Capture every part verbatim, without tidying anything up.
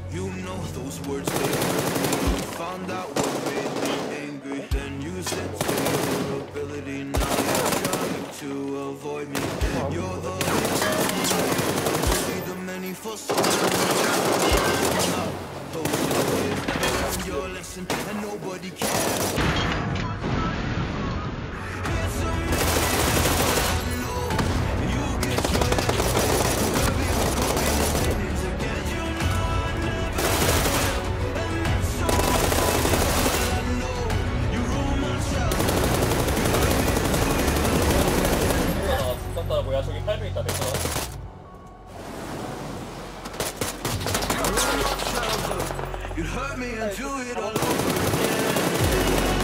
You know those words they hurt me. Found out what made me angry. Then used it to your ability. Now you're trying to avoid me. You're the least see the many for so long. Those your lesson and nobody cares. 뭐야 저기 팔 배 있다 내 거. You hurt me and do it all over again.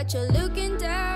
but you're looking down.